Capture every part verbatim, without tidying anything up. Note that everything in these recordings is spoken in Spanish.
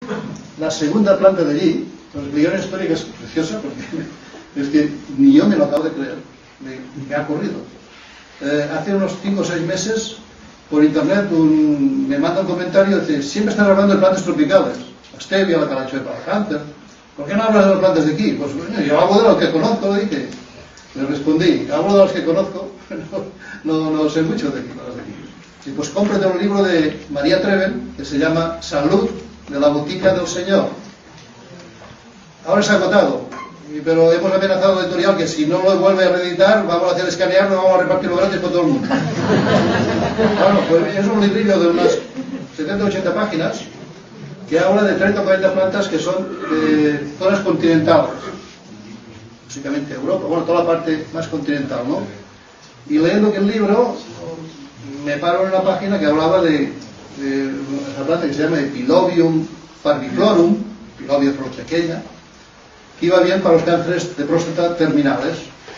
la segunda planta de allí, os explicaré una historia que es preciosa, porque es que ni yo me lo acabo de creer, me, me ha ocurrido. Eh, hace unos cinco o seis meses, por internet, un, me manda un comentario, dice, siempre están hablando de plantas tropicales, la stevia, la calacho de Palo, ¿por qué no hablas de las plantas de aquí? Pues bueno, yo hablo de lo que conozco, le dije. Le respondí, hablo de los que conozco, no, no, no sé mucho de aquí, no de aquí. Y pues cómprate un libro de María Treven, que se llama Salud, de la botica del Señor. Ahora se ha agotado, pero hemos amenazado al editorial que si no lo vuelve a reeditar, vamos a hacer escanearlo, vamos a repartirlo gratis con todo el mundo. Bueno, pues es un librillo de unas setenta o ochenta páginas, que habla de treinta o cuarenta plantas que son de zonas continentales. Básicamente Europa, bueno, toda la parte más continental, ¿no? Y leyendo que el libro, me paro en una página que hablaba de, de esa planta que se llama Epilobium parviflorum, Epilobia flor pequeña, que iba bien para los cánceres de próstata terminales.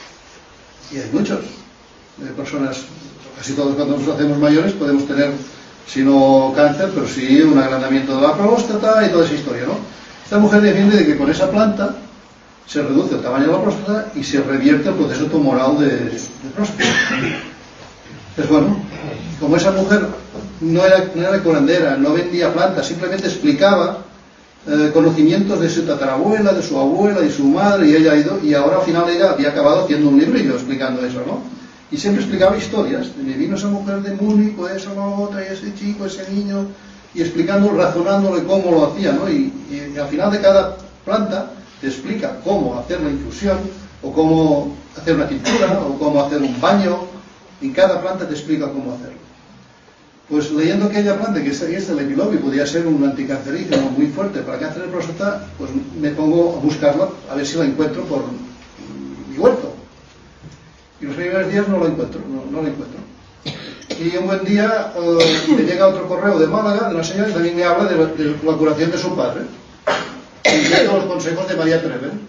Y hay muchos de personas, casi todos cuando nos hacemos mayores podemos tener, si no cáncer, pero sí un agrandamiento de la próstata y toda esa historia, ¿no? Esta mujer defiende de que con esa planta se reduce el tamaño de la próstata y se revierte el proceso tumoral de, de próstata. Pues bueno, como esa mujer no era, no era curandera, no vendía plantas, simplemente explicaba eh, conocimientos de su tatarabuela, de su abuela y su madre, y ella ha ido, y ahora al final ella había acabado haciendo un librillo explicando eso, ¿no? Y siempre explicaba historias, me vino esa mujer de Múnich, pues esa la otra, y ese chico, ese niño, y explicando, razonándole cómo lo hacía, ¿no? Y, y, y al final de cada planta te explica cómo hacer la infusión, o cómo hacer una tintura, o cómo hacer un baño, y cada planta te explica cómo hacerlo. Pues leyendo aquella planta, que es el epilobio, podría ser un anticancerígeno muy fuerte para cáncer de próstata, pues me pongo a buscarla, a ver si la encuentro por mi huerto. Y los primeros días no lo encuentro, no, no lo encuentro. Y un buen día uh, me llega otro correo de Málaga, de una señora que también me habla de la, de la curación de su padre, siguiendo los consejos de María Treven.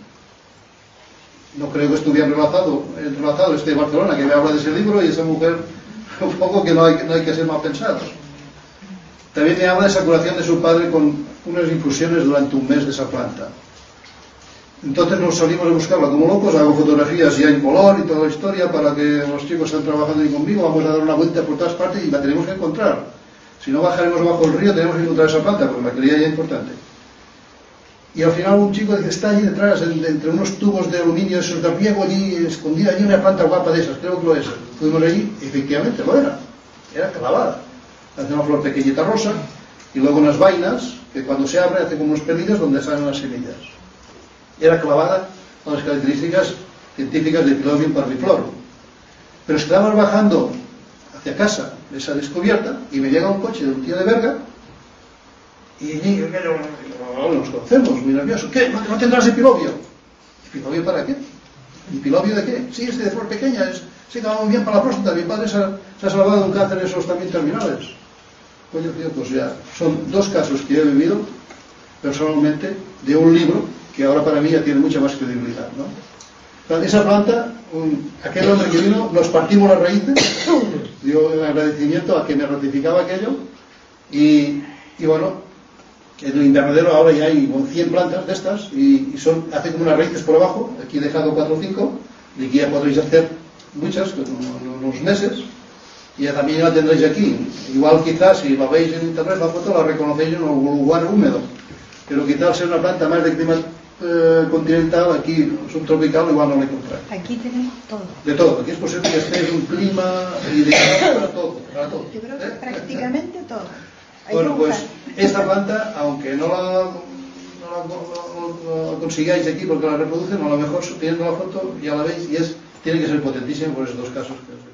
No creo que estuviera entrelazado, entrelazado este de Barcelona, que me habla de ese libro, y esa mujer, un poco que no hay, no hay que ser mal pensados. También me habla de esa curación de su padre con unas infusiones durante un mes de esa planta. Entonces nos salimos a buscarla como locos, hago fotografías ya en color y toda la historia para que los chicos estén trabajando ahí conmigo, vamos a dar una vuelta por todas partes y la tenemos que encontrar. Si no bajaremos bajo el río, tenemos que encontrar esa planta, porque la quería ya importante. Y al final un chico dice, está allí detrás, entre unos tubos de aluminio, esos de riego, allí, escondida allí una planta guapa de esas, creo que lo es. Fuimos allí, y efectivamente lo era, era clavada. Hace una flor pequeñita rosa, y luego unas vainas, que cuando se abre hace como unos pelillos donde salen las semillas. Era clavada con las características científicas de Epilobium parviflorum. Pero estábamos bajando hacia casa de esa descubierta, y me llega un coche de un tío de Berga, y allí, no nos conocemos, muy nervioso. ¿Qué? ¿No, no tendrás epilobio? ¿Epilobio para qué? ¿Epilobio de qué? Sí, este de flor pequeña, es, sí, que va muy bien para la próstata. Mi padre se ha, se ha salvado de un cáncer de esos también terminales. Oye, tío, pues ya, son dos casos que yo he vivido personalmente de un libro que ahora para mí ya tiene mucha más credibilidad, ¿no? Entonces, esa planta, un, aquel hombre que vino, nos partimos las raíces, dio el agradecimiento a que me ratificaba aquello, y, y bueno, en el invernadero ahora ya hay cien plantas de estas y, y son, hace como unas raíces por abajo, aquí he dejado cuatro o cinco, y aquí ya podréis hacer muchas, con unos meses, y ya también la tendréis aquí. Igual quizás si la veis en internet la foto la reconocéis en un lugar húmedo, pero quizás ser una planta más de clima eh, continental, aquí subtropical, igual no la encontráis. Aquí tenemos todo. De todo, aquí es posible que esté en un clima ideal para todo, para todo. Yo creo que ¿Eh? prácticamente todo. Hay Bueno, pues buscar. esta planta, aunque no la, no la, no, no la consigáis aquí porque la reproducen, a lo mejor teniendo la foto ya la veis, y es, tiene que ser potentísima por esos dos casos que os